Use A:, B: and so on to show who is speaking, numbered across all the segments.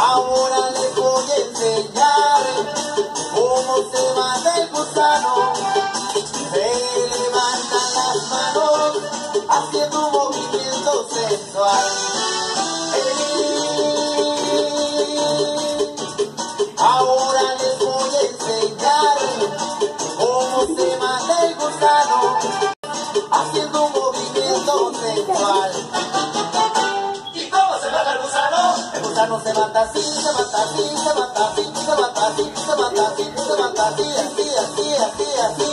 A: Ahora les voy a enseñar cómo se mata el gusano. Se levantan las manos haciendo un movimiento sensual. Ahora les voy a enseñar cómo se mata el gusano haciendo un movimiento sensual. ¿Y cómo se mata el gusano? El gusano se mata así, se mata así, se mata así, se mata así, se mata así, se mata así, así, así, así, así.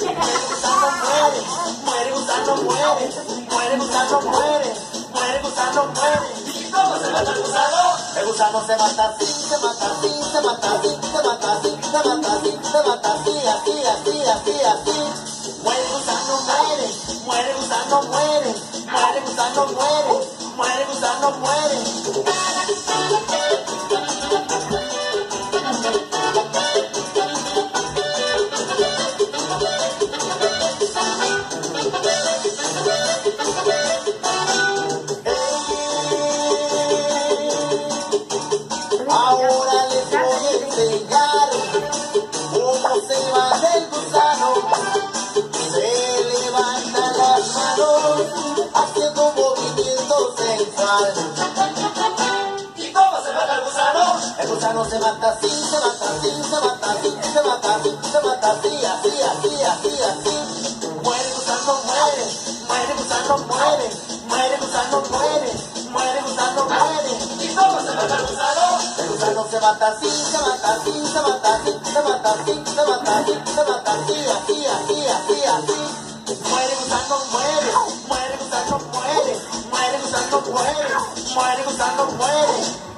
A: Muere gusano, muere, muere gusano, muere, muere gusano, muere. ¿Y cómo se mata el gusano? El gusano se mata así, se mata así, se mata así, se mata así, se mata así, se mata así, así, así, así, así. Muere gusano, muere, muere gusano, muere, muere gusano, muere, muere gusano, muere. Ahora les voy a enseñar cómo se mata el gusano. Se levantan las manos haciendo un movimiento sensual. ¿Y cómo se mata el gusano? El gusano se mata así, se mata así, se mata así, se mata así, se mata así, así, así, así, así. Muere gusano, muere, muere gusano, muere, muere gusano, muere, muere gusano, muere. ¿Y cómo se mata el gusano? El gusano se mata así, se mata así, se mata así, se mata así, se mata así, se mata así, así, así, así, así. Muere gusano, muere, muere gusano, muere, muere gusano, muere, muere gusano, muere.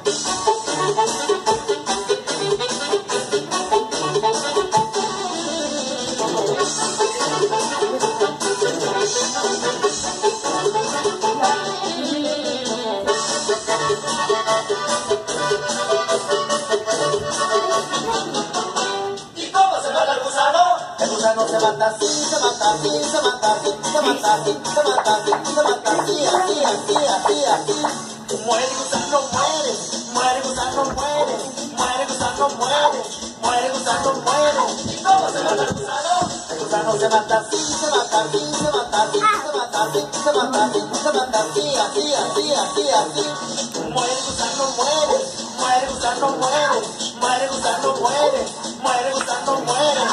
A: El gusano se mata así, se mata así, se mata así, se mata así, se mata así, se mata así, así, así, así, así. Muere gusano, muere, muere gusano, muere, muere gusano, muere, muere gusano, muere. ¿Y cómo se mata el gusano? El gusano se mata así, se mata así, se mata así, se mata así, se mata así, se mata así, así, así, así, así. Muere gusano, muere, muere gusano, muere, muere gusano, muere, muere gusano, muere.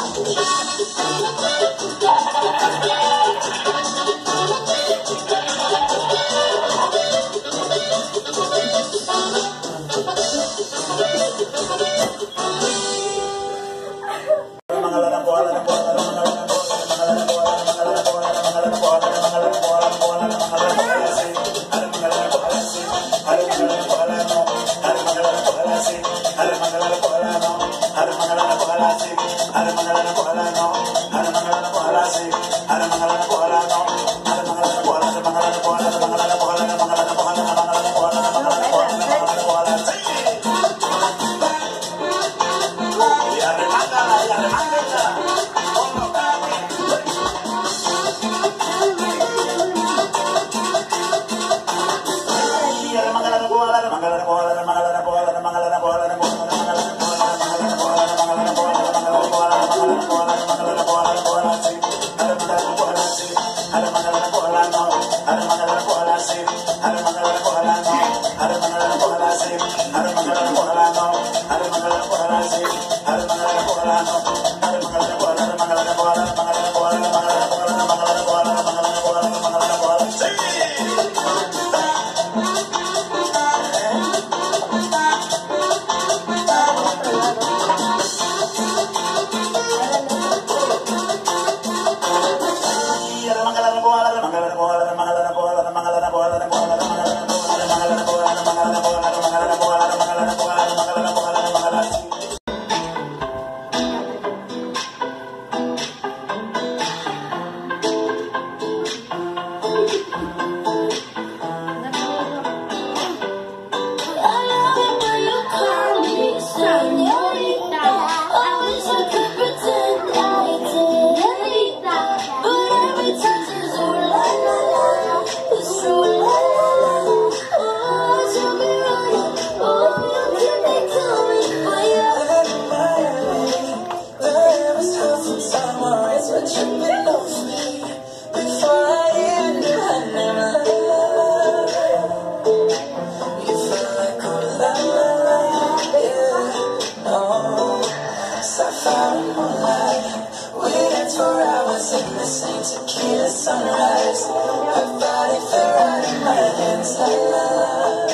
A: found in moonlight. Waited for hours in the same tequila sunrise. Her body fell right in my hands, la la la.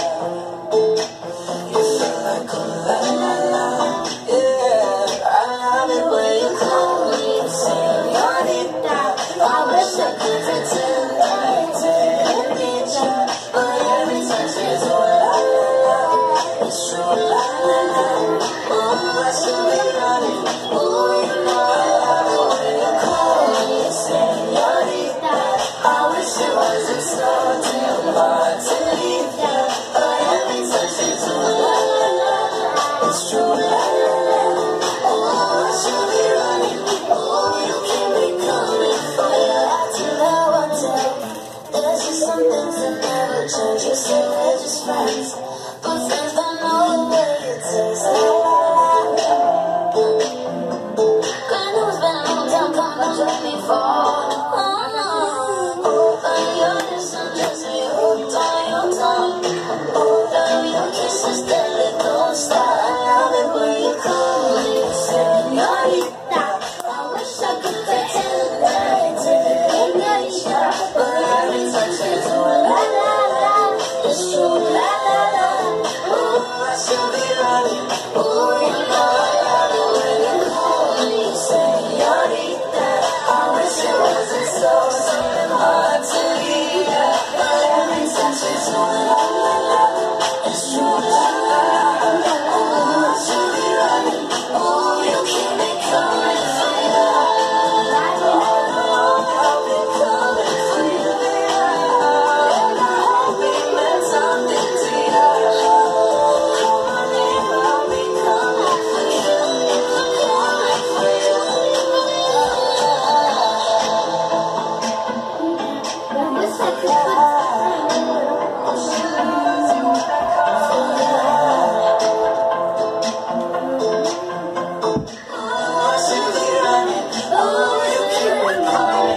A: You feel like a la la la, yeah. I love it when you call me señorita. I wish I could pretend I didn't need you, but every touch is a la la la. It's true, la la la. Oh, I should be running. Oh, you know I love it when you call me señorita. I wish it wasn't so damn hard to leave you, but every touch is a la la la. It's true, la la la. Oh, I should be running. Oh, you keep me coming for you. I do know one day. There's just some things that never change. You say we're just friends, but friends don't know the way it tastes. La la la. Girl, I know it's been a long time coming, but you let me fall. Oh no. But you're just undressing, you're hooked on your tongue. Oh, love your kisses, deadly, don't stop. I love it when you call me señorita. I wish I could pretend that I didn't get you, but every touch is a la la la. It's true, la la la. Oh, I should be running. Oh, you know I love it when you call me señorita. I wish it wasn't so damn hard to leave ya, but every touch is a la la la. It's true, la la la. Oh, I should be running. Oh, you keep me coming for you. I'll be coming for you. And I hope it meant something to you. Come on in, I'll be coming for you. Coming for you. I should be running. Oh, you keep me coming.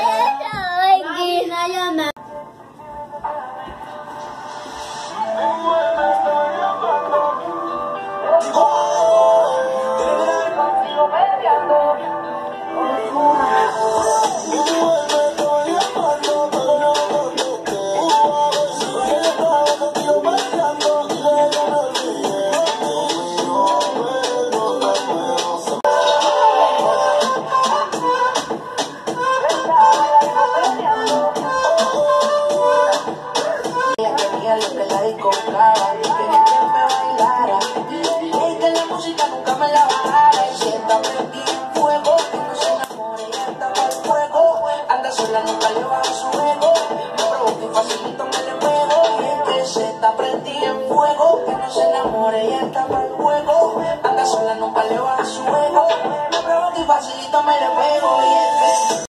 A: Lo que la discocaba, y quería que me bailara, y que la música nunca me la bajara. Y si está prendida en fuego, que no se enamore, ya está para el fuego. Anda sola, nunca le baja su ego, me provoca y facilito me le pego. Y es que se está prendida en fuego, que no se enamore, ya está para el fuego. Anda sola, nunca le baja su ego, me provoca y facilito me le pego.